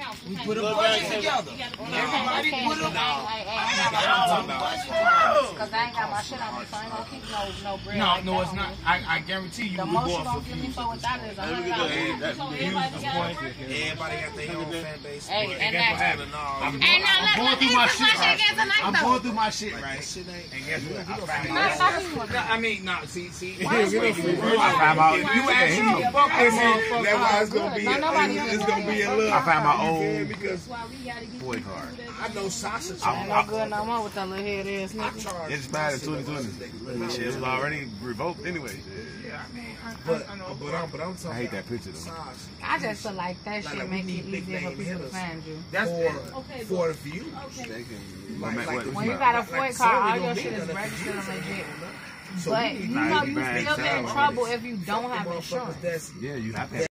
We put a budget together. Everybody put a Because I ain't got my shit on me, so I ain't gonna keep no bread. No, it's not. I guarantee you. The most you gonna give me for without it is $100. Everybody got their own fan base. Hey, and that's I'm going through my shit. I'm going through my shit, right? And guess what? I mean, no, see. I found out. You actually fuck this motherfucker. That's why it's gonna be. It's gonna be a little. I found my old boy card. I know Sasha. I'm not good no more with that little head ass nigga. It expired in 2020. Shit, it was already revoked anyway. Yeah, I mean, But I'm talking. I hate that picture though. I just feel like that shit make it easier for people to find you. that's For the view. When you got a FOIA card, all your shit is registered and legit. But you know you still get in trouble if you don't have insurance. Yeah, you have to.